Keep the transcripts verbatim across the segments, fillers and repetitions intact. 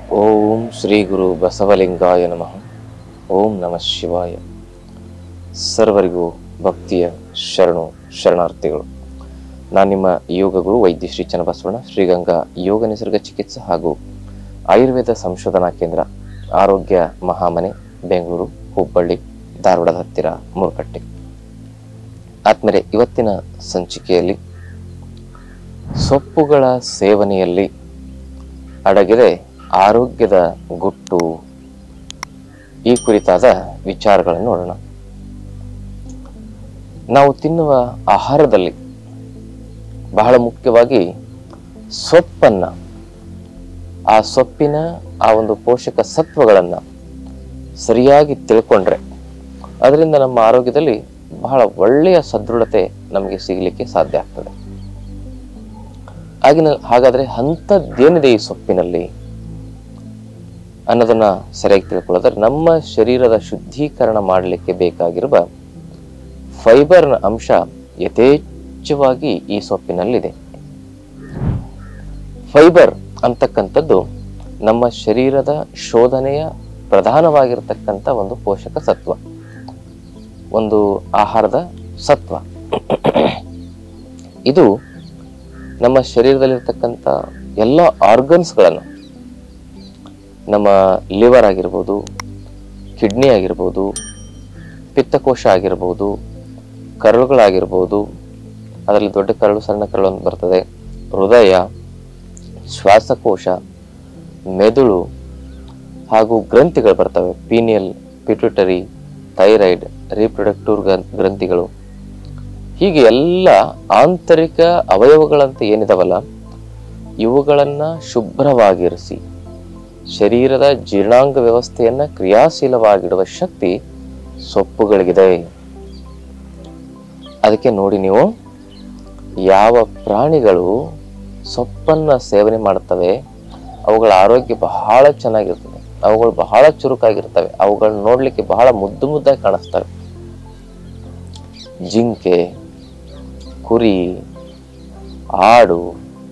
ಓಂ ಶ್ರೀ ಗುರು ಬಸವಲಿಂಗಾಯ ನಮಃ. ಓಂ ನಮಃ ಶಿವಾಯ. ಸರ್ವರಿಗೂ ಭಕ್ತಿಯ ಶರಣು ಶರಣಾರ್ಥಿಗಳು. ನಾನು ನಿಮ್ಮ ಯೋಗ ಗುರು ವೈದ್ಯ ಶ್ರೀ ಚನ್ನಬಸವಣ್ಣ, ಶ್ರೀಗಂಗಾ ಯೋಗ ನಿಸರ್ಗ ಚಿಕಿತ್ಸೆ ಹಾಗೂ ಆಯುರ್ವೇದ ಸಂಶೋಧನಾ ಕೇಂದ್ರ, ಆರೋಗ್ಯ ಮಹಾಮನೆ, ಬೆಂಗಳೂರು, ಹುಬ್ಬಳ್ಳಿ, ಧಾರವಾಡದ ಹತ್ತಿರ ಮೂರ್ಕಟ್ಟೆ. ಆದ್ಮೇಲೆ ಇವತ್ತಿನ ಸಂಚಿಕೆಯಲ್ಲಿ ಸೊಪ್ಪುಗಳ ಸೇವನೆಯಲ್ಲಿ ಅಡಗಿದೆ ಆರೋಗ್ಯದ ಗುಟ್ಟು, ಈ ಕುರಿತಾದ ವಿಚಾರಗಳನ್ನು ನೋಡೋಣ. ನಾವು ತಿನ್ನುವ ಆಹಾರದಲ್ಲಿ ಬಹಳ ಮುಖ್ಯವಾಗಿ ಸೊಪ್ಪನ್ನ, ಆ ಸೊಪ್ಪಿನ ಆ ಒಂದು ಪೋಷಕ ಸತ್ವಗಳನ್ನ ಸರಿಯಾಗಿ ತಿಳ್ಕೊಂಡ್ರೆ ಅದರಿಂದ ನಮ್ಮ ಆರೋಗ್ಯದಲ್ಲಿ ಬಹಳ ಒಳ್ಳೆಯ ಸದೃಢತೆ ನಮಗೆ ಸಿಗಲಿಕ್ಕೆ ಸಾಧ್ಯ ಆಗ್ತದೆ. ಆಗಿನ ಹಾಗಾದ್ರೆ ಅಂಥದ್ದೇನಿದೆ ಈ ಸೊಪ್ಪಿನಲ್ಲಿ ಅನ್ನೋದನ್ನ ಸರಿಯಾಗಿ ತಿಳ್ಕೊಳ್ಳೋದ್ರೆ, ನಮ್ಮ ಶರೀರದ ಶುದ್ಧೀಕರಣ ಮಾಡಲಿಕ್ಕೆ ಬೇಕಾಗಿರುವ ಫೈಬರ್ನ ಅಂಶ ಯಥೇಚ್ಛವಾಗಿ ಈ ಸೊಪ್ಪಿನಲ್ಲಿದೆ. ಫೈಬರ್ ಅಂತಕ್ಕಂಥದ್ದು ನಮ್ಮ ಶರೀರದ ಶೋಧನೆಯ ಪ್ರಧಾನವಾಗಿರ್ತಕ್ಕಂಥ ಒಂದು ಪೋಷಕ ಸತ್ವ, ಒಂದು ಆಹಾರದ ಸತ್ವ. ಇದು ನಮ್ಮ ಶರೀರದಲ್ಲಿರ್ತಕ್ಕಂಥ ಎಲ್ಲ ಆರ್ಗನ್ಸ್ಗಳನ್ನು, ನಮ್ಮ ಲಿವರ್ ಆಗಿರ್ಬೋದು, ಕಿಡ್ನಿ ಆಗಿರ್ಬೋದು, ಪಿತ್ತಕೋಶ ಆಗಿರ್ಬೋದು, ಕರಳುಗಳಾಗಿರ್ಬೋದು, ಅದರಲ್ಲಿ ದೊಡ್ಡ ಕರಳು, ಸಣ್ಣ ಕರಳು ಅಂತ ಬರ್ತದೆ, ಹೃದಯ, ಶ್ವಾಸಕೋಶ, ಮೆದುಳು ಹಾಗೂ ಗ್ರಂಥಿಗಳು ಬರ್ತವೆ. ಪೀನಿಯಲ್, ಪಿಟ್ಯೂಟರಿ, ಥೈರಾಯ್ಡ್, ರೀಪ್ರೊಡಕ್ಟಿವ್ ಗ್ರಂಥಿಗಳು, ಹೀಗೆ ಎಲ್ಲ ಆಂತರಿಕ ಅವಯವಗಳಂತ ಏನಿದಾವಲ್ಲ, ಇವುಗಳನ್ನ ಶುಭ್ರವಾಗಿರಿಸಿ ಶರೀರದ ಜೀರ್ಣಾಂಗ ವ್ಯವಸ್ಥೆಯನ್ನ ಕ್ರಿಯಾಶೀಲವಾಗಿಡುವ ಶಕ್ತಿ ಸೊಪ್ಪುಗಳಿಗಿದೆ. ಅದಕ್ಕೆ ನೋಡಿ, ನೀವು ಯಾವ ಪ್ರಾಣಿಗಳು ಸೊಪ್ಪನ್ನ ಸೇವನೆ ಮಾಡ್ತವೆ ಅವುಗಳ ಆರೋಗ್ಯ ಬಹಳ ಚೆನ್ನಾಗಿರ್ತದೆ, ಅವುಗಳು ಬಹಳ ಚುರುಕಾಗಿರ್ತವೆ, ಅವುಗಳನ್ನ ನೋಡ್ಲಿಕ್ಕೆ ಬಹಳ ಮುದ್ದು ಮುದ್ದಾಗಿ ಕಾಣಿಸ್ತವೆ. ಜಿಂಕೆ, ಕುರಿ, ಆಡು,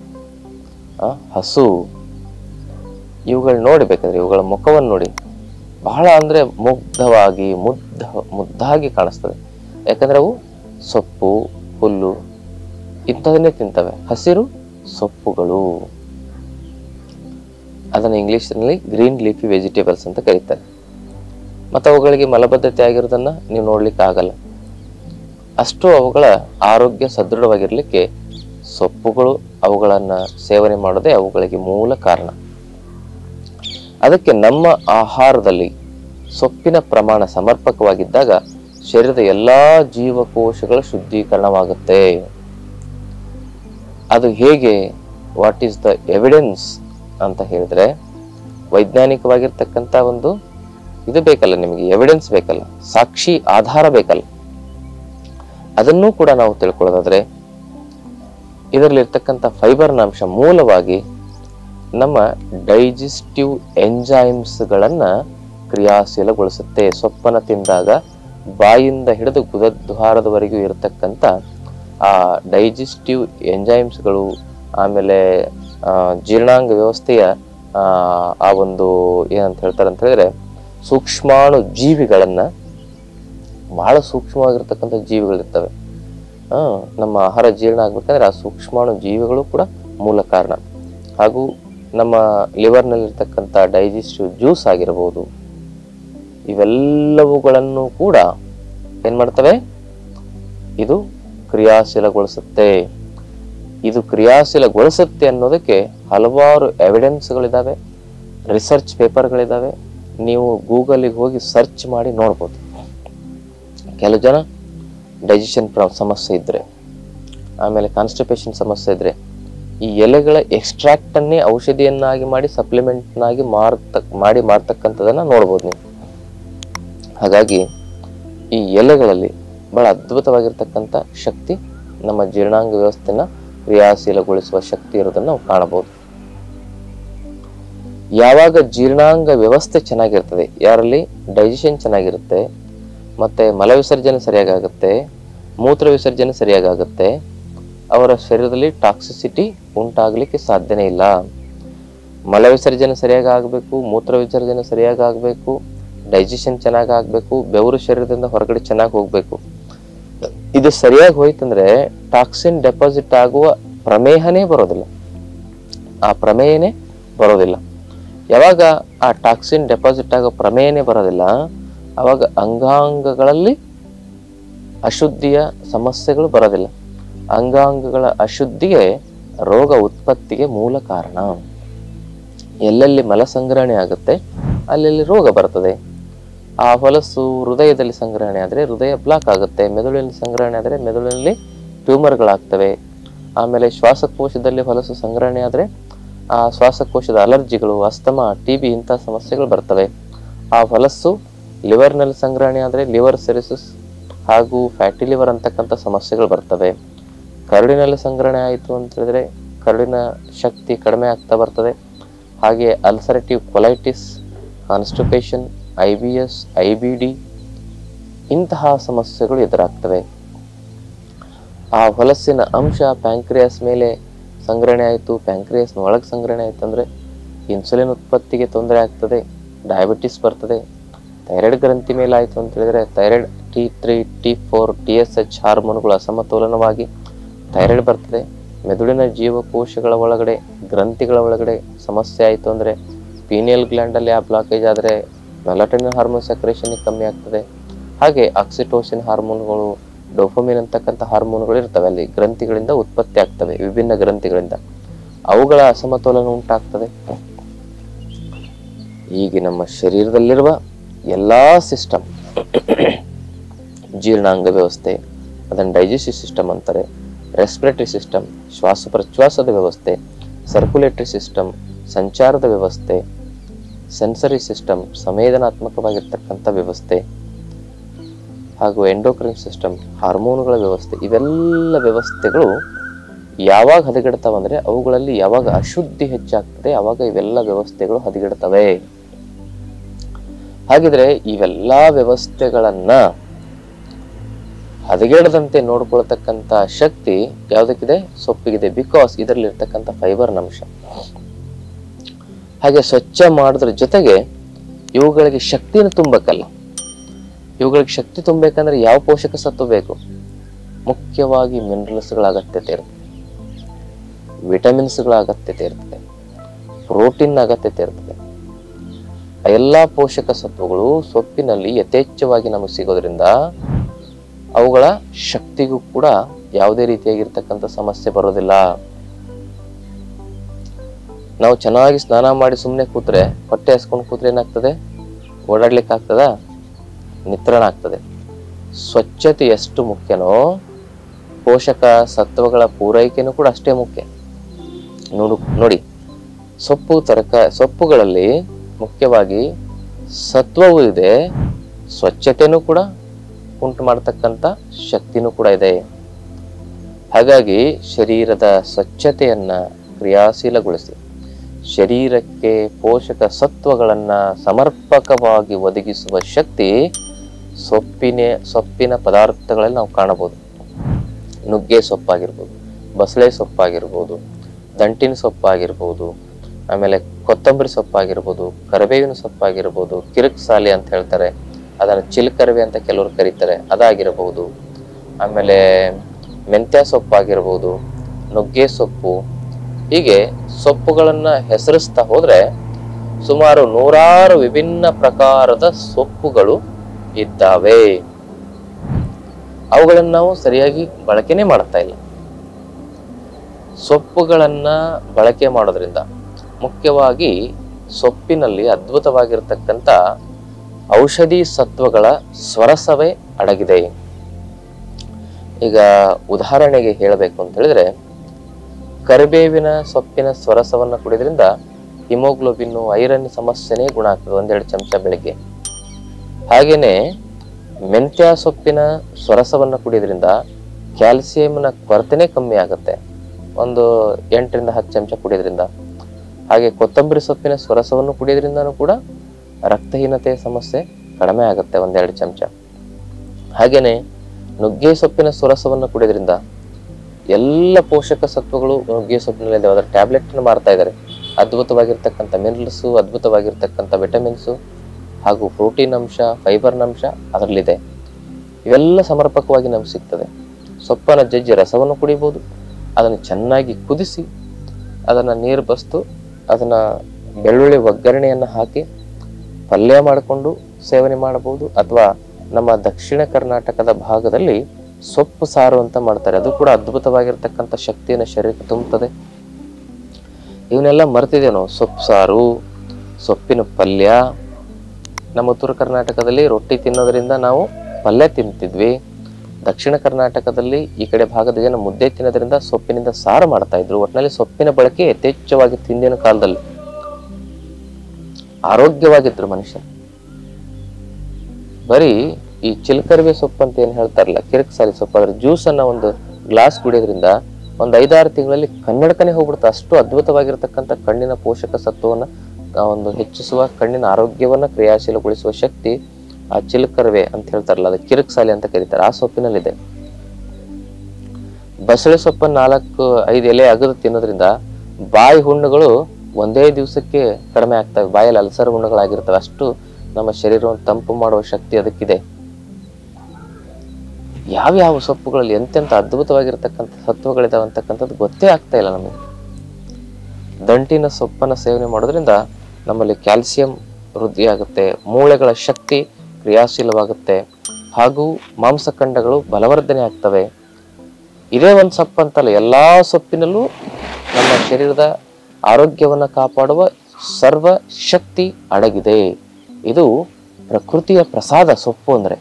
ಹಸು, ಇವುಗಳು ನೋಡಬೇಕಾದ್ರೆ ಇವುಗಳ ಮುಖವನ್ನು ನೋಡಿ, ಬಹಳ ಅಂದ್ರೆ ಮುಗ್ಧವಾಗಿ ಮುದ್ದ ಮುದ್ದಾಗಿ ಕಾಣಿಸ್ತದೆ. ಯಾಕಂದ್ರೆ ಅವು ಸೊಪ್ಪು, ಹುಲ್ಲು ಇಂಥದನ್ನೇ ತಿಂತವೆ. ಹಸಿರು ಸೊಪ್ಪುಗಳು, ಅದನ್ನ ಇಂಗ್ಲಿಷ್ನಲ್ಲಿ ಗ್ರೀನ್ ಲೀಫಿ ವೆಜಿಟೇಬಲ್ಸ್ ಅಂತ ಕರೀತಾರೆ. ಮತ್ತು ಅವುಗಳಿಗೆ ಮಲಬದ್ಧತೆ ಆಗಿರೋದನ್ನ ನೀವು ನೋಡ್ಲಿಕ್ಕೆ ಆಗಲ್ಲ. ಅಷ್ಟು ಅವುಗಳ ಆರೋಗ್ಯ ಸದೃಢವಾಗಿರ್ಲಿಕ್ಕೆ ಸೊಪ್ಪುಗಳು ಅವುಗಳನ್ನ ಸೇವನೆ ಮಾಡೋದೇ ಅವುಗಳಿಗೆ ಮೂಲ ಕಾರಣ. ಅದಕ್ಕೆ ನಮ್ಮ ಆಹಾರದಲ್ಲಿ ಸೊಪ್ಪಿನ ಪ್ರಮಾಣ ಸಮರ್ಪಕವಾಗಿದ್ದಾಗ ಶರೀರದ ಎಲ್ಲಾ ಜೀವಕೋಶಗಳ ಶುದ್ಧೀಕರಣವಾಗುತ್ತೆ. ಅದು ಹೇಗೆ, ವಾಟ್ ಈಸ್ ದ ಎವಿಡೆನ್ಸ್ ಅಂತ ಹೇಳಿದ್ರೆ, ವೈಜ್ಞಾನಿಕವಾಗಿರ್ತಕ್ಕಂಥ ಒಂದು ಇದು ಬೇಕಲ್ಲ ನಿಮಗೆ, ಎವಿಡೆನ್ಸ್ ಬೇಕಲ್ಲ, ಸಾಕ್ಷಿ ಆಧಾರ ಬೇಕಲ್ಲ. ಅದನ್ನೂ ಕೂಡ ನಾವು ತಿಳ್ಕೊಳ್ಳೋದಾದ್ರೆ, ಇದರಲ್ಲಿರ್ತಕ್ಕಂಥ ಫೈಬರ್ನ ಅಂಶ ಮೂಲವಾಗಿ ನಮ್ಮ ಡೈಜೆಸ್ಟಿವ್ ಎಂಜೈಮ್ಸ್ಗಳನ್ನ ಕ್ರಿಯಾಶೀಲಗೊಳಿಸುತ್ತೆ. ಸೊಪ್ಪನ್ನು ತಿಂದಾಗ ಬಾಯಿಂದ ಹಿಡಿದು ಗುದದ್ವಾರದವರೆಗೂ ಇರತಕ್ಕಂಥ ಆ ಡೈಜೆಸ್ಟಿವ್ ಎಂಜೈಮ್ಸ್ಗಳು, ಆಮೇಲೆ ಜೀರ್ಣಾಂಗ ವ್ಯವಸ್ಥೆಯ ಆ ಒಂದು ಏನಂತ ಹೇಳ್ತಾರೆ ಅಂತ ಹೇಳಿದ್ರೆ, ಸೂಕ್ಷ್ಮಾಣು ಜೀವಿಗಳನ್ನ, ಬಹಳ ಸೂಕ್ಷ್ಮವಾಗಿರ್ತಕ್ಕಂಥ ಜೀವಿಗಳಿರ್ತವೆ. ಆ ನಮ್ಮ ಆಹಾರ ಜೀರ್ಣ ಆಗ್ಬೇಕಂದ್ರೆ ಆ ಸೂಕ್ಷ್ಮಾಣು ಜೀವಿಗಳು ಕೂಡ ಮೂಲ ಕಾರಣ. ಹಾಗೂ ನಮ್ಮ ಲಿವರ್ನಲ್ಲಿರ್ತಕ್ಕಂಥ ಡೈಜೆಸ್ಟಿವ್ ಜ್ಯೂಸ್ ಆಗಿರಬಹುದು, ಇವೆಲ್ಲವುಗಳನ್ನು ಕೂಡ ಏನ್ ಮಾಡ್ತವೆ, ಇದು ಕ್ರಿಯಾಶೀಲಗೊಳಿಸುತ್ತೆ. ಇದು ಕ್ರಿಯಾಶೀಲಗೊಳಿಸುತ್ತೆ ಅನ್ನೋದಕ್ಕೆ ಹಲವಾರು ಎವಿಡೆನ್ಸ್ಗಳಿದಾವೆ, ರಿಸರ್ಚ್ ಪೇಪರ್ಗಳಿದಾವೆ. ನೀವು ಗೂಗಲ್ಗೆ ಹೋಗಿ ಸರ್ಚ್ ಮಾಡಿ ನೋಡ್ಬೋದು. ಕೆಲವು ಜನ ಡೈಜೆಷನ್ ಸಮಸ್ಯೆ ಇದ್ರೆ, ಆಮೇಲೆ ಕಾನ್ಸ್ಟಿಪೇಷನ್ ಸಮಸ್ಯೆ ಇದ್ರೆ, ಈ ಎಲೆಗಳ ಎಕ್ಸ್ಟ್ರಾಕ್ಟ್ ಅನ್ನೇ ಔಷಧಿಯನ್ನಾಗಿ ಮಾಡಿ ಸಪ್ಲಿಮೆಂಟ್ನಾಗಿ ಮಾರ್ತ ಮಾಡಿ ಮಾರ್ತಕ್ಕಂಥದನ್ನ ನೋಡ್ಬೋದು ನೀವು. ಹಾಗಾಗಿ ಈ ಎಲೆಗಳಲ್ಲಿ ಬಹಳ ಅದ್ಭುತವಾಗಿರ್ತಕ್ಕಂಥ ಶಕ್ತಿ, ನಮ್ಮ ಜೀರ್ಣಾಂಗ ವ್ಯವಸ್ಥೆನ ಕ್ರಿಯಾಶೀಲಗೊಳಿಸುವ ಶಕ್ತಿ ಇರೋದನ್ನ ನಾವು ಕಾಣಬಹುದು. ಯಾವಾಗ ಜೀರ್ಣಾಂಗ ವ್ಯವಸ್ಥೆ ಚೆನ್ನಾಗಿರ್ತದೆ, ಯಾರಲ್ಲಿ ಡೈಜೆಷನ್ ಚೆನ್ನಾಗಿರುತ್ತೆ, ಮತ್ತೆ ಮಲ ವಿಸರ್ಜನೆ ಸರಿಯಾಗುತ್ತೆ, ಮೂತ್ರ ವಿಸರ್ಜನೆ ಸರಿಯಾಗುತ್ತೆ, ಅವರ ಶರೀರದಲ್ಲಿ ಟಾಕ್ಸಿಸಿಟಿ ಉಂಟಾಗಲಿಕ್ಕೆ ಸಾಧ್ಯನೇ ಇಲ್ಲ. ಮಲ ವಿಸರ್ಜನೆ ಸರಿಯಾಗಿ ಆಗಬೇಕು, ಮೂತ್ರ ವಿಸರ್ಜನೆ ಸರಿಯಾಗಿ ಆಗಬೇಕು, ಡೈಜೆಷನ್ ಚೆನ್ನಾಗಿ ಆಗಬೇಕು, ಬೆವರು ಶರೀರದಿಂದ ಹೊರಗಡೆ ಚೆನ್ನಾಗಿ ಹೋಗ್ಬೇಕು. ಇದು ಸರಿಯಾಗಿ ಹೋಯ್ತಂದ್ರೆ ಟಾಕ್ಸಿನ್ ಡೆಪಾಸಿಟ್ ಆಗುವ ಪ್ರಮೇಹನೇ ಬರೋದಿಲ್ಲ, ಆ ಪ್ರಮೇಯನೇ ಬರೋದಿಲ್ಲ. ಯಾವಾಗ ಆ ಟಾಕ್ಸಿನ್ ಡೆಪಾಸಿಟ್ ಆಗೋ ಪ್ರಮೇಯನೇ ಬರೋದಿಲ್ಲ, ಅವಾಗ ಅಂಗಾಂಗಗಳಲ್ಲಿ ಅಶುದ್ಧಿಯ ಸಮಸ್ಯೆಗಳು ಬರೋದಿಲ್ಲ. ಅಂಗಾಂಗಗಳ ಅಶುದ್ಧಿಗೆ ರೋಗ ಉತ್ಪತ್ತಿಗೆ ಮೂಲ ಕಾರಣ. ಎಲ್ಲೆಲ್ಲಿ ಮಲ ಸಂಗ್ರಹಣೆ ಆಗುತ್ತೆ ಅಲ್ಲೆಲ್ಲಿ ರೋಗ ಬರ್ತದೆ. ಆ ಹೊಲಸು ಹೃದಯದಲ್ಲಿ ಸಂಗ್ರಹಣೆ ಆದರೆ ಹೃದಯ ಬ್ಲಾಕ್ ಆಗುತ್ತೆ, ಮೆದುಳಿನಲ್ಲಿ ಸಂಗ್ರಹಣೆ ಆದರೆ ಮೆದುಳಿನಲ್ಲಿ ಟ್ಯೂಮರ್ಗಳಾಗ್ತವೆ. ಆಮೇಲೆ ಶ್ವಾಸಕೋಶದಲ್ಲಿ ಹೊಲಸು ಸಂಗ್ರಹಣೆ ಆದರೆ ಆ ಶ್ವಾಸಕೋಶದ ಅಲರ್ಜಿಗಳು, ಅಸ್ತಮಾ, ಟಿ ಬಿ ಇಂಥ ಸಮಸ್ಯೆಗಳು ಬರ್ತವೆ. ಆ ಹೊಲಸು ಲಿವರ್ನಲ್ಲಿ ಸಂಗ್ರಹಣೆ ಆದರೆ ಲಿವರ್ ಸಿರಿಸಿಸ್ ಹಾಗೂ ಫ್ಯಾಟಿ ಲಿವರ್ ಅಂತಕ್ಕಂಥ ಸಮಸ್ಯೆಗಳು ಬರ್ತವೆ. ಕರುಳಿನಲ್ಲಿ ಸಂಗ್ರಹಣೆ ಆಯಿತು ಅಂತ ಹೇಳಿದ್ರೆ ಕರುಳಿನ ಶಕ್ತಿ ಕಡಿಮೆ ಆಗ್ತಾ ಬರ್ತದೆ. ಹಾಗೆ ulcerative colitis, constipation, I B S, I B D ಇಂತಹ ಸಮಸ್ಯೆಗಳು ಎದುರಾಗ್ತವೆ. ಆ ಹೊಲಸಿನ ಅಂಶ ಪ್ಯಾಂಕ್ರಿಯಾಸ್ ಮೇಲೆ ಸಂಗ್ರಹಣೆ ಆಯಿತು, ಪ್ಯಾಂಕ್ರಿಯಾಸ್ನ ಒಳಗೆ ಸಂಗ್ರಹಣೆ ಆಯಿತು ಅಂದರೆ ಇನ್ಸುಲಿನ್ ಉತ್ಪತ್ತಿಗೆ ತೊಂದರೆ ಆಗ್ತದೆ, ಡಯಾಬಿಟಿಸ್ ಬರ್ತದೆ. ಥೈರಾಯ್ಡ್ ಗ್ರಂಥಿ ಮೇಲೆ ಆಯಿತು ಅಂತ ಹೇಳಿದ್ರೆ thyroid T three T four T S H ಹಾರ್ಮೋನ್ಗಳು ಅಸಮತೋಲನವಾಗಿ ಥೈರಾಯ್ಡ್ ಬರ್ತದೆ. ಮೆದುಳಿನ ಜೀವಕೋಶಗಳ ಒಳಗಡೆ ಗ್ರಂಥಿಗಳ ಒಳಗಡೆ ಸಮಸ್ಯೆ ಆಯಿತು ಅಂದರೆ ಪೀನಿಯಲ್ ಗ್ಲ್ಯಾಂಡಲ್ಲಿ ಆ ಬ್ಲಾಕೇಜ್ ಆದರೆ ಮೆಲಟೋನಿನ್ ಹಾರ್ಮೋನ್ ಸೆಕ್ರೇಷನ್ ಕಮ್ಮಿ ಆಗ್ತದೆ. ಹಾಗೆ ಆಕ್ಸಿಟೋಸಿನ್ ಹಾರ್ಮೋನ್ಗಳು, ಡೋಪಮಿನ್ ಅಂತಕ್ಕಂಥ ಹಾರ್ಮೋನ್ಗಳು ಇರ್ತವೆ, ಅಲ್ಲಿ ಗ್ರಂಥಿಗಳಿಂದ ಉತ್ಪತ್ತಿ ಆಗ್ತವೆ, ವಿಭಿನ್ನ ಗ್ರಂಥಿಗಳಿಂದ ಅವುಗಳ ಅಸಮತೋಲನ ಉಂಟಾಗ್ತದೆ. ಹೀಗೆ ನಮ್ಮ ಶರೀರದಲ್ಲಿರುವ ಎಲ್ಲಾ ಸಿಸ್ಟಮ್, ಜೀರ್ಣಾಂಗ ವ್ಯವಸ್ಥೆ, ಅದನ್ನು ಡೈಜೆಸ್ಟಿವ್ ಸಿಸ್ಟಮ್ ಅಂತಾರೆ, ರೆಸ್ಪಿರೇಟರಿ ಸಿಸ್ಟಮ್, ಶ್ವಾಸ ಪ್ರಶ್ವಾಸದ ವ್ಯವಸ್ಥೆ, ಸರ್ಕ್ಯುಲೇಟರಿ ಸಿಸ್ಟಮ್, ಸಂಚಾರದ ವ್ಯವಸ್ಥೆ, ಸೆನ್ಸರಿ ಸಿಸ್ಟಮ್, ಸಂವೇದನಾತ್ಮಕವಾಗಿರ್ತಕ್ಕಂಥ ವ್ಯವಸ್ಥೆ, ಹಾಗೂ ಎಂಡೋಕ್ರೈನ್ ಸಿಸ್ಟಮ್, ಹಾರ್ಮೋನುಗಳ ವ್ಯವಸ್ಥೆ, ಇವೆಲ್ಲ ವ್ಯವಸ್ಥೆಗಳು ಯಾವಾಗ ಹದಗೆಡ್ತಾವಂದ್ರೆ ಅವುಗಳಲ್ಲಿ ಯಾವಾಗ ಅಶುದ್ಧಿ ಹೆಚ್ಚಾಗ್ತದೆ ಅವಾಗ ಇವೆಲ್ಲ ವ್ಯವಸ್ಥೆಗಳು ಹದಗೆಡ್ತವೆ. ಹಾಗಿದ್ರೆ ಇವೆಲ್ಲಾ ವ್ಯವಸ್ಥೆಗಳನ್ನ ಹದಗೆಡದಂತೆ ನೋಡ್ಕೊಳ್ತಕ್ಕಂಥ ಶಕ್ತಿ ಯಾವುದಕ್ಕಿದೆ? ಸೊಪ್ಪಿಗಿದೆ. ಬಿಕಾಸ್ ಇದರಲ್ಲಿ ಇರ್ತಕ್ಕಂಥ ಫೈಬರ್ ಅಂಶ. ಹಾಗೆ ಸ್ವಚ್ಛ ಮಾಡೋದ್ರ ಜೊತೆಗೆ ಇವುಗಳಿಗೆ ಶಕ್ತಿಯನ್ನು ತುಂಬಬೇಕಲ್ಲ. ಇವುಗಳಿಗೆ ಶಕ್ತಿ ತುಂಬಬೇಕಂದ್ರೆ ಯಾವ ಪೋಷಕ ಸತ್ವ ಬೇಕು? ಮುಖ್ಯವಾಗಿ ಮಿನರಲ್ಸ್ಗಳ ಅಗತ್ಯತೆ ಇರ್ತದೆ, ವಿಟಮಿನ್ಸ್ಗಳ ಅಗತ್ಯತೆ ಇರ್ತದೆ, ಪ್ರೋಟೀನ್ ಅಗತ್ಯತೆ ಇರ್ತದೆ. ಎಲ್ಲಾ ಪೋಷಕ ಸತ್ವಗಳು ಸೊಪ್ಪಿನಲ್ಲಿ ಯಥೇಚ್ಛವಾಗಿ ನಮಗೆ ಸಿಗೋದ್ರಿಂದ ಅವುಗಳ ಶಕ್ತಿಗೂ ಕೂಡ ಯಾವುದೇ ರೀತಿಯಾಗಿರ್ತಕ್ಕಂಥ ಸಮಸ್ಯೆ ಬರೋದಿಲ್ಲ. ನಾವು ಚೆನ್ನಾಗಿ ಸ್ನಾನ ಮಾಡಿ ಸುಮ್ಮನೆ ಕೂತ್ರೆ, ಹೊಟ್ಟೆ ಹಸ್ಕೊಂಡು ಕೂತ್ರೆ ಏನಾಗ್ತದೆ? ಓಡಾಡ್ಲಿಕ್ಕೆ ಆಗ್ತದ? ನಿತ್ರಣ ಆಗ್ತದೆ. ಸ್ವಚ್ಛತೆ ಎಷ್ಟು ಮುಖ್ಯನೋ ಪೋಷಕ ಸತ್ವಗಳ ಪೂರೈಕೆನೂ ಕೂಡ ಅಷ್ಟೇ ಮುಖ್ಯ. ನೋಡು ನೋಡಿ ಸೊಪ್ಪು ತರಕಾರಿ ಸೊಪ್ಪುಗಳಲ್ಲಿ ಮುಖ್ಯವಾಗಿ ಸತ್ವವೂ ಇದೆ, ಸ್ವಚ್ಛತೆನೂ ಕೂಡ ಉಂಟು ಮಾಡತಕ್ಕಂಥ ಶಕ್ತಿನೂ ಕೂಡ ಇದೆ. ಹಾಗಾಗಿ ಶರೀರದ ಸ್ವಚ್ಛತೆಯನ್ನ ಕ್ರಿಯಾಶೀಲಗೊಳಿಸಿ ಶರೀರಕ್ಕೆ ಪೋಷಕ ಸತ್ವಗಳನ್ನ ಸಮರ್ಪಕವಾಗಿ ಒದಗಿಸುವ ಶಕ್ತಿ ಸೊಪ್ಪಿನ ಸೊಪ್ಪಿನ ಪದಾರ್ಥಗಳಲ್ಲಿ ನಾವು ಕಾಣಬಹುದು. ನುಗ್ಗೆ ಸೊಪ್ಪಾಗಿರ್ಬೋದು, ಬಸಳೆ ಸೊಪ್ಪಾಗಿರ್ಬೋದು, ದಂಟಿನ ಸೊಪ್ಪಾಗಿರ್ಬೋದು, ಆಮೇಲೆ ಕೊತ್ತಂಬರಿ ಸೊಪ್ಪಾಗಿರ್ಬೋದು, ಕರಿಬೇವಿನ ಸೊಪ್ಪಾಗಿರ್ಬೋದು, ಕಿರಿಕ್ ಸಾಲಿ ಅಂತ ಹೇಳ್ತಾರೆ, ಅದನ್ನು ಚಿಲ್ಕರವೆ ಅಂತ ಕೆಲವರು ಕರೀತಾರೆ, ಅದಾಗಿರಬಹುದು. ಆಮೇಲೆ ಮೆಂತ್ಯ ಸೊಪ್ಪಾಗಿರ್ಬೋದು, ನುಗ್ಗೆ ಸೊಪ್ಪು, ಹೀಗೆ ಸೊಪ್ಪುಗಳನ್ನ ಹೆಸರಿಸ್ತಾ ಹೋದ್ರೆ ಸುಮಾರು ನೂರಾರು ವಿಭಿನ್ನ ಪ್ರಕಾರದ ಸೊಪ್ಪುಗಳು ಇದ್ದಾವೆ. ಅವುಗಳನ್ನು ನಾವು ಸರಿಯಾಗಿ ಬಳಕೆನೇ ಮಾಡ್ತಾ ಇಲ್ಲ. ಸೊಪ್ಪುಗಳನ್ನ ಬಳಕೆ ಮಾಡೋದ್ರಿಂದ ಮುಖ್ಯವಾಗಿ ಸೊಪ್ಪಿನಲ್ಲಿ ಅದ್ಭುತವಾಗಿರ್ತಕ್ಕಂಥ ಔಷಧಿ ಸತ್ವಗಳ ಸ್ವರಸವೇ ಅಡಗಿದೆ. ಈಗ ಉದಾಹರಣೆಗೆ ಹೇಳಬೇಕು ಅಂತ ಹೇಳಿದ್ರೆ, ಕರಿಬೇವಿನ ಸೊಪ್ಪಿನ ಸ್ವರಸವನ್ನ ಕುಡಿದ್ರಿಂದ ಹಿಮೋಗ್ಲೋಬಿನ್ ಐರನ್ ಸಮಸ್ಯೆನೇ ಗುಣ ಆಗ್ತದೆ ಒಂದೆರಡು ಚಮಚ ಬೆಳಿಗ್ಗೆ. ಹಾಗೇನೆ ಮೆಂತ್ಯ ಸೊಪ್ಪಿನ ಸ್ವರಸವನ್ನ ಕುಡಿಯೋದ್ರಿಂದ ಕ್ಯಾಲ್ಸಿಯಂನ ಕೊರತೆನೇ ಕಮ್ಮಿ ಆಗುತ್ತೆ ಒಂದು ಎಂಟರಿಂದ ಹತ್ತು ಚಮಚ ಕುಡಿಯೋದ್ರಿಂದ. ಹಾಗೆ ಕೊತ್ತಂಬರಿ ಸೊಪ್ಪಿನ ಸ್ವರಸವನ್ನು ಕುಡಿಯೋದ್ರಿಂದನೂ ಕೂಡ ರಕ್ತಹೀನತೆ ಸಮಸ್ಯೆ ಕಡಿಮೆ ಆಗುತ್ತೆ ಒಂದೆರಡು ಚಮಚ. ಹಾಗೇನೆ ನುಗ್ಗೆ ಸೊಪ್ಪಿನ ಸ್ವರಸವನ್ನು ಕುಡಿಯೋದ್ರಿಂದ ಎಲ್ಲ ಪೋಷಕ ಸತ್ವಗಳು ನುಗ್ಗೆ ಸೊಪ್ಪಿನಲ್ಲಿ ಅದರ ಟ್ಯಾಬ್ಲೆಟ್ ಮಾರ್ತಾ ಇದ್ದಾರೆ, ಅದ್ಭುತವಾಗಿರ್ತಕ್ಕಂಥ ಮಿನರಲ್ಸು, ಅದ್ಭುತವಾಗಿರ್ತಕ್ಕಂಥ ವಿಟಮಿನ್ಸು ಹಾಗೂ ಪ್ರೋಟೀನ್ ಅಂಶ, ಫೈಬರ್ನ ಅಂಶ ಅದರಲ್ಲಿದೆ. ಇವೆಲ್ಲ ಸಮರ್ಪಕವಾಗಿ ನಮ್ಗೆ ಸಿಗ್ತದೆ. ಸೊಪ್ಪನ್ನು ಜಜ್ಜಿ ರಸವನ್ನು ಕುಡಿಬೋದು, ಅದನ್ನು ಚೆನ್ನಾಗಿ ಕುದಿಸಿ ಅದನ್ನು ನೀರು ಬಸ್ತು ಅದನ್ನು ಬೆಳ್ಳುಳ್ಳಿ ಒಗ್ಗರಣೆಯನ್ನು ಹಾಕಿ ಪಲ್ಯ ಮಾಡಿಕೊಂಡು ಸೇವನೆ ಮಾಡಬಹುದು. ಅಥವಾ ನಮ್ಮ ದಕ್ಷಿಣ ಕರ್ನಾಟಕದ ಭಾಗದಲ್ಲಿ ಸೊಪ್ಪು ಸಾರು ಅಂತ ಮಾಡ್ತಾರೆ, ಅದು ಕೂಡ ಅದ್ಭುತವಾಗಿರ್ತಕ್ಕಂಥ ಶಕ್ತಿಯನ್ನು ಶರೀರಕ್ಕೆ ತುಂಬುತ್ತದೆ. ಇವನ್ನೆಲ್ಲ ಮರ್ತಿದ್ದೇವೆ ನಾವು. ಸೊಪ್ಪು ಸಾರು, ಸೊಪ್ಪಿನ ಪಲ್ಯ. ನಮ್ಮ ಉತ್ತರ ಕರ್ನಾಟಕದಲ್ಲಿ ರೊಟ್ಟಿ ತಿನ್ನೋದ್ರಿಂದ ನಾವು ಪಲ್ಯ ತಿಂತಿದ್ವಿ. ದಕ್ಷಿಣ ಕರ್ನಾಟಕದಲ್ಲಿ ಈ ಕಡೆ ಭಾಗದ ಜನ ಮುದ್ದೆ ತಿನ್ನೋದ್ರಿಂದ ಸೊಪ್ಪಿನಿಂದ ಸಾರು ಮಾಡ್ತಾ ಇದ್ರು. ಒಟ್ಟಿನಲ್ಲಿ ಸೊಪ್ಪಿನ ಬಳಕೆ ಯಥೇಚ್ಛವಾಗಿ ಹಿಂದಿನ ಕಾಲದಲ್ಲಿ. ಆರೋಗ್ಯವಾಗಿದ್ರು ಮನುಷ್ಯರು. ಬರೀ ಈ ಚಿಲಕರವೆ ಸೊಪ್ಪು ಅಂತ ಏನ್ ಹೇಳ್ತಾರಲ್ಲ, ಕಿರಿಕ್ಸಾಲಿ ಸೊಪ್ಪು, ಅದ್ರ ಜ್ಯೂಸ್ ಅನ್ನ ಒಂದು ಗ್ಲಾಸ್ ಕುಡಿಯೋದ್ರಿಂದ ಒಂದ್ ಐದಾರು ತಿಂಗಳಲ್ಲಿ ಕನ್ನಡಕನೇ ಹೋಗ್ಬಿಡುತ್ತೆ. ಅಷ್ಟು ಅದ್ಭುತವಾಗಿರ್ತಕ್ಕಂಥ ಕಣ್ಣಿನ ಪೋಷಕ ಸತ್ವವನ್ನ ಒಂದು ಹೆಚ್ಚಿಸುವ, ಕಣ್ಣಿನ ಆರೋಗ್ಯವನ್ನ ಕ್ರಿಯಾಶೀಲಗೊಳಿಸುವ ಶಕ್ತಿ ಆ ಚಿಲಕರವೆ ಅಂತ ಹೇಳ್ತಾರಲ್ಲ, ಅದು ಕಿರಿಕ್ಸಾಲಿ ಅಂತ ಕರೀತಾರೆ, ಆ ಸೊಪ್ಪಿನಲ್ಲಿದೆ. ಬಸಳೆ ಸೊಪ್ಪನ್ನು ನಾಲ್ಕು ಐದು ಎಲೆ ಅಗದು ತಿನ್ನೋದ್ರಿಂದ ಬಾಯಿ ಹುಣ್ಣುಗಳು ಒಂದೇ ದಿವಸಕ್ಕೆ ಕಡಿಮೆ ಆಗ್ತವೆ. ಬಾಯಲ್ಲಿ ಅಲ್ಸರ್ ಹುಣ್ಣುಗಳಾಗಿರ್ತವೆ. ಅಷ್ಟು ನಮ್ಮ ಶರೀರವನ್ನು ತಂಪು ಮಾಡುವ ಶಕ್ತಿ ಅದಕ್ಕಿದೆ. ಯಾವ್ಯಾವ ಸೊಪ್ಪುಗಳಲ್ಲಿ ಎಂತೆಂತ ಅದ್ಭುತವಾಗಿರ್ತಕ್ಕಂಥ ಸತ್ವಗಳಿದಾವೆ ಅಂತಕ್ಕಂಥದ್ದು ಗೊತ್ತೇ ಆಗ್ತಾ ಇಲ್ಲ ನಮಗೆ. ದಂಟಿನ ಸೊಪ್ಪನ್ನು ಸೇವನೆ ಮಾಡೋದ್ರಿಂದ ನಮ್ಮಲ್ಲಿ ಕ್ಯಾಲ್ಸಿಯಂ ವೃದ್ಧಿಯಾಗುತ್ತೆ, ಮೂಳೆಗಳ ಶಕ್ತಿ ಕ್ರಿಯಾಶೀಲವಾಗುತ್ತೆ, ಹಾಗೂ ಮಾಂಸಖಂಡಗಳು ಬಲವರ್ಧನೆ ಆಗ್ತವೆ. ಇದೇ ಒಂದು ಸೊಪ್ಪು ಅಂತಲ್ಲ, ಎಲ್ಲಾ ಸೊಪ್ಪಿನಲ್ಲೂ ನಮ್ಮ ಶರೀರದ ಆರೋಗ್ಯವನ್ನು ಕಾಪಾಡುವ ಸರ್ವ ಶಕ್ತಿ ಅಡಗಿದೆ. ಇದು ಪ್ರಕೃತಿಯ ಪ್ರಸಾದ ಸೊಪ್ಪು ಅಂದ್ರೆ.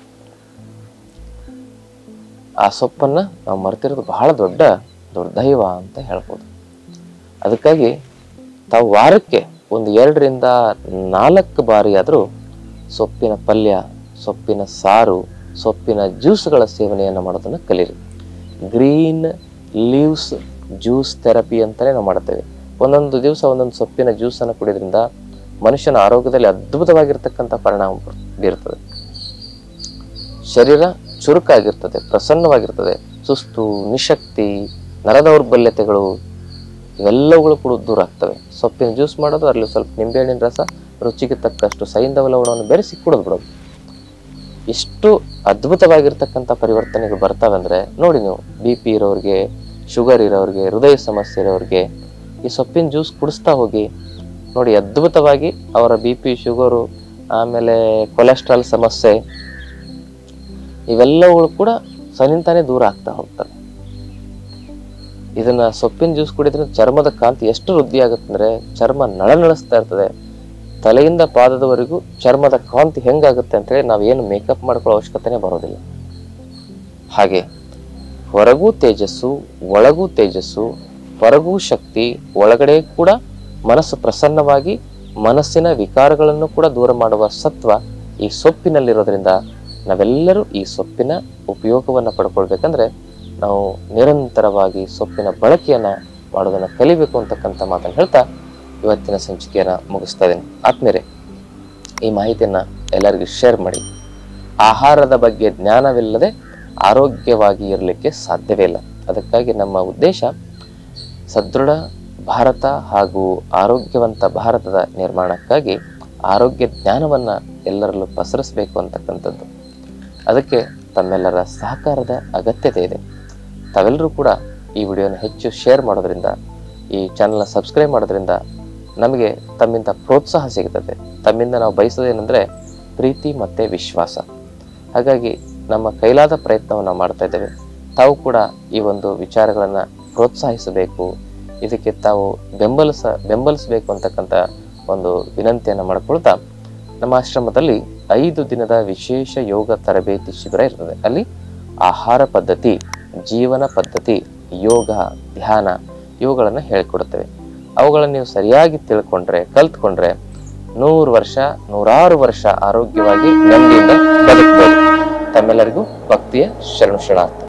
ಆ ಸೊಪ್ಪನ್ನ ನಾವು ಮರ್ತಿರೋದು ಬಹಳ ದೊಡ್ಡ ದುರ್ದೈವ ಅಂತ ಹೇಳ್ಬೋದು. ಅದಕ್ಕಾಗಿ ತಾವು ವಾರಕ್ಕೆ ಒಂದು ಎರಡರಿಂದ ನಾಲ್ಕು ಬಾರಿ ಆದರೂ ಸೊಪ್ಪಿನ ಪಲ್ಯ, ಸೊಪ್ಪಿನ ಸಾರು, ಸೊಪ್ಪಿನ ಜ್ಯೂಸ್ಗಳ ಸೇವನೆಯನ್ನು ಮಾಡೋದನ್ನ ಕಲೀರಿ. ಗ್ರೀನ್ ಲೀವ್ಸ್ ಜ್ಯೂಸ್ ಥೆರಪಿ ಅಂತಾನೆ ನಾವು ಮಾಡ್ತೇವೆ. ಒಂದೊಂದು ದಿವಸ ಒಂದೊಂದು ಸೊಪ್ಪಿನ ಜ್ಯೂಸನ್ನು ಕುಡಿಯೋದ್ರಿಂದ ಮನುಷ್ಯನ ಆರೋಗ್ಯದಲ್ಲಿ ಅದ್ಭುತವಾಗಿರ್ತಕ್ಕಂಥ ಪರಿಣಾಮ ಬೀರ್ತದೆ. ಶರೀರ ಚುರುಕಾಗಿರ್ತದೆ, ಪ್ರಸನ್ನವಾಗಿರ್ತದೆ. ಸುಸ್ತು, ನಿಶಕ್ತಿ, ನರದೌರ್ಬಲ್ಯತೆಗಳು ಇವೆಲ್ಲವುಗಳು ಕೂಡ ದೂರ ಆಗ್ತವೆ. ಸೊಪ್ಪಿನ ಜ್ಯೂಸ್ ಮಾಡೋದು, ಅದರಲ್ಲಿ ಸ್ವಲ್ಪ ನಿಂಬೆಹಣ್ಣಿನ ರಸ, ರುಚಿಗೆ ತಕ್ಕಷ್ಟು ಸೈಂಧವ ಲವಣವನ್ನು ಬೆರೆಸಿ ಕುಡಿದು ಬಿಡೋದು. ಎಷ್ಟು ಅದ್ಭುತವಾಗಿರ್ತಕ್ಕಂಥ ಪರಿವರ್ತನೆಗಳು ಬರ್ತವೆ ಅಂದ್ರೆ ನೋಡಿ ನೀವು. ಬಿ ಪಿ ಇರೋರಿಗೆ, ಶುಗರ್ ಇರೋರಿಗೆ, ಹೃದಯ ಸಮಸ್ಯೆ ಇರೋರಿಗೆ ಈ ಸೊಪ್ಪಿನ ಜ್ಯೂಸ್ ಕುಡಿಸ್ತಾ ಹೋಗಿ ನೋಡಿ, ಅದ್ಭುತವಾಗಿ ಅವರ ಬಿ ಪಿ, ಶುಗರು, ಆಮೇಲೆ ಕೊಲೆಸ್ಟ್ರಾಲ್ ಸಮಸ್ಯೆ ಇವೆಲ್ಲವುಗಳು ಕೂಡ ಸನಿಂತಾನೆ ದೂರ ಆಗ್ತಾ ಹೋಗ್ತವೆ. ಇದನ್ನ ಸೊಪ್ಪಿನ ಜ್ಯೂಸ್ ಕುಡಿದ್ರೆ ಚರ್ಮದ ಕಾಂತಿ ಎಷ್ಟು ವೃದ್ಧಿ ಆಗುತ್ತೆ ಅಂದ್ರೆ ಚರ್ಮ ನಳನಳಿಸ್ತಾ ಇರ್ತದೆ. ತಲೆಯಿಂದ ಪಾದದವರೆಗೂ ಚರ್ಮದ ಕಾಂತಿ ಹೆಂಗಾಗುತ್ತೆ ಅಂತ ಹೇಳಿ ನಾವೇನು ಮೇಕಪ್ ಮಾಡ್ಕೊಳ್ಳೋ ಅವಶ್ಯಕತೆನೇ ಬರೋದಿಲ್ಲ. ಹಾಗೆ ಹೊರಗೂ ತೇಜಸ್ಸು, ಒಳಗೂ ತೇಜಸ್ಸು, ಹೊರಗೂ ಶಕ್ತಿ, ಒಳಗಡೆ ಕೂಡ ಮನಸ್ಸು ಪ್ರಸನ್ನವಾಗಿ ಮನಸ್ಸಿನ ವಿಕಾರಗಳನ್ನು ಕೂಡ ದೂರ ಮಾಡುವ ಸತ್ವ ಈ ಸೊಪ್ಪಿನಲ್ಲಿರೋದ್ರಿಂದ ನಾವೆಲ್ಲರೂ ಈ ಸೊಪ್ಪಿನ ಉಪಯೋಗವನ್ನು ಪಡ್ಕೊಳ್ಬೇಕಂದ್ರೆ ನಾವು ನಿರಂತರವಾಗಿ ಸೊಪ್ಪಿನ ಬಳಕೆಯನ್ನ ಮಾಡೋದನ್ನ ಕಲಿಬೇಕು ಅಂತಕ್ಕಂಥ ಮಾತನ್ನು ಹೇಳ್ತಾ ಇವತ್ತಿನ ಸಂಚಿಕೆಯನ್ನ ಮುಗಿಸ್ತಾ ಇದ್ದೀನಿ. ಆತ್ಮೀಯರೇ, ಈ ಮಾಹಿತಿಯನ್ನ ಎಲ್ಲರಿಗೂ ಶೇರ್ ಮಾಡಿ. ಆಹಾರದ ಬಗ್ಗೆ ಜ್ಞಾನವಿಲ್ಲದೆ ಆರೋಗ್ಯವಾಗಿ ಇರಲಿಕ್ಕೆ ಸಾಧ್ಯವೇ ಇಲ್ಲ. ಅದಕ್ಕಾಗಿ ನಮ್ಮ ಉದ್ದೇಶ ಸದೃಢ ಭಾರತ ಹಾಗೂ ಆರೋಗ್ಯವಂತ ಭಾರತದ ನಿರ್ಮಾಣಕ್ಕಾಗಿ ಆರೋಗ್ಯ ಜ್ಞಾನವನ್ನ ಎಲ್ಲರಲ್ಲೂ ಪಸರಿಸಬೇಕು ಅಂತಕ್ಕಂಥದ್ದು. ಅದಕ್ಕೆ ತಮ್ಮೆಲ್ಲರ ಸಹಕಾರದ ಅಗತ್ಯತೆ ಇದೆ. ತಾವೆಲ್ಲರೂ ಕೂಡ ಈ ವಿಡಿಯೋನ ಹೆಚ್ಚು ಶೇರ್ ಮಾಡೋದ್ರಿಂದ, ಈ ಚಾನಲ್ನ ಸಬ್ಸ್ಕ್ರೈಬ್ ಮಾಡೋದ್ರಿಂದ ನಮಗೆ ತಮ್ಮಿಂದ ಪ್ರೋತ್ಸಾಹ ಸಿಗುತ್ತದೆ. ತಮ್ಮಿಂದ ನಾವು ಬಯಸೋದೇನೆಂದರೆ ಪ್ರೀತಿ ಮತ್ತು ವಿಶ್ವಾಸ. ಹಾಗಾಗಿ ನಮ್ಮ ಕೈಲಾದ ಪ್ರಯತ್ನವನ್ನು ಮಾಡ್ತಾ ಇದ್ದೇವೆ. ತಾವು ಕೂಡ ಈ ಒಂದು ವಿಚಾರಗಳನ್ನು ಪ್ರೋತ್ಸಾಹಿಸಬೇಕು, ಇದಕ್ಕೆ ತಾವು ಬೆಂಬಲಿಸ ಬೆಂಬಲಿಸಬೇಕು ಅಂತಕ್ಕಂಥ ಒಂದು ವಿನಂತಿಯನ್ನು ಮಾಡಿಕೊಳ್ತಾ, ನಮ್ಮ ಆಶ್ರಮದಲ್ಲಿ ಐದು ದಿನದ ವಿಶೇಷ ಯೋಗ ತರಬೇತಿ ಶಿಬಿರ ಇರ್ತದೆ. ಅಲ್ಲಿ ಆಹಾರ ಪದ್ಧತಿ, ಜೀವನ ಪದ್ಧತಿ, ಯೋಗ, ಧ್ಯಾನ ಇವುಗಳನ್ನು ಹೇಳಿಕೊಡುತ್ತೇವೆ. ಅವುಗಳನ್ನು ನೀವು ಸರಿಯಾಗಿ ತಿಳ್ಕೊಂಡ್ರೆ, ಕಲ್ತ್ಕೊಂಡ್ರೆ ನೂರು ವರ್ಷ ನೂರಾರು ವರ್ಷ ಆರೋಗ್ಯವಾಗಿ ನೆಮ್ಮದಿಯಿಂದ ಬದುಕಬಹುದು. ತಮ್ಮೆಲ್ಲರಿಗೂ ಭಕ್ತಿಯ ಶರಣು ಶರಣಾರ್ಥ.